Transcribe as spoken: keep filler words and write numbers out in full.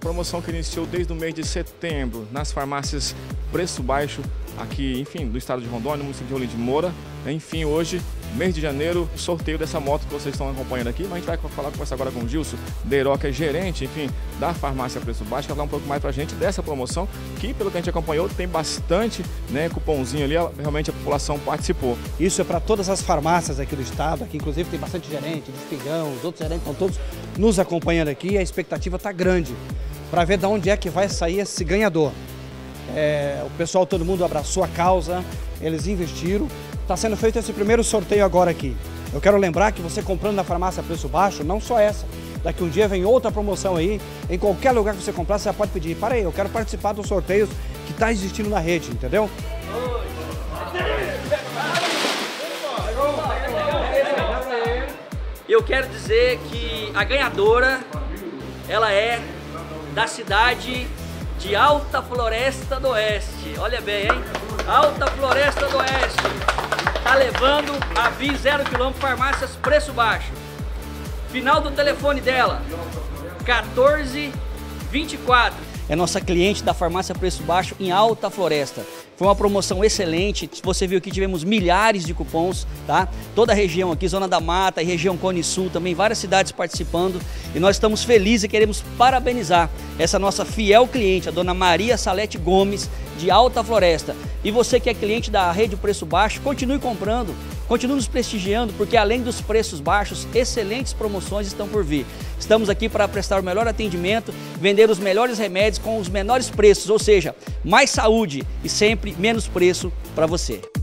promoção que iniciou desde o mês de setembro nas farmácias Preço Baixo, aqui, enfim, do estado de Rondônia, no município de Rolim de Moura. Enfim, hoje, mês de janeiro, sorteio dessa moto que vocês estão acompanhando aqui. Mas a gente vai falar conversar agora com o Gilson Deiró, que é gerente, enfim, da farmácia Preço Baixo, que vai falar um pouco mais pra gente dessa promoção, que pelo que a gente acompanhou, tem bastante, né, cupomzinho ali, realmente a população participou. Isso é para todas as farmácias aqui do estado, aqui inclusive tem bastante gerente, de Espigão, os outros gerentes estão todos nos acompanhando aqui e a expectativa está grande para ver de onde é que vai sair esse ganhador. É, o pessoal, todo mundo abraçou a causa, eles investiram. Está sendo feito esse primeiro sorteio agora aqui. Eu quero lembrar que você comprando na farmácia Preço Baixo, não só essa, daqui um dia vem outra promoção aí, em qualquer lugar que você comprar, você pode pedir, para aí, eu quero participar dos sorteios que está existindo na rede, entendeu? Eu quero dizer que a ganhadora, ela é da cidade de Alta Floresta do Oeste. Olha bem, hein? Alta Floresta do Oeste. Tá levando a V I M zero quilômetro Farmácias Preço Baixo. Final do telefone dela, quatorze vinte e quatro. É nossa cliente da farmácia Preço Baixo em Alta Floresta. Foi uma promoção excelente, você viu que tivemos milhares de cupons, tá? Toda a região aqui, Zona da Mata e região Cone Sul, também várias cidades participando. E nós estamos felizes e queremos parabenizar essa nossa fiel cliente, a dona Maria Salete Gomes, de Alta Floresta. E você que é cliente da rede Preço Baixo, continue comprando, continue nos prestigiando, porque além dos preços baixos, excelentes promoções estão por vir. Estamos aqui para prestar o melhor atendimento, vender os melhores remédios com os menores preços, ou seja, mais saúde e sempre menos preço para você.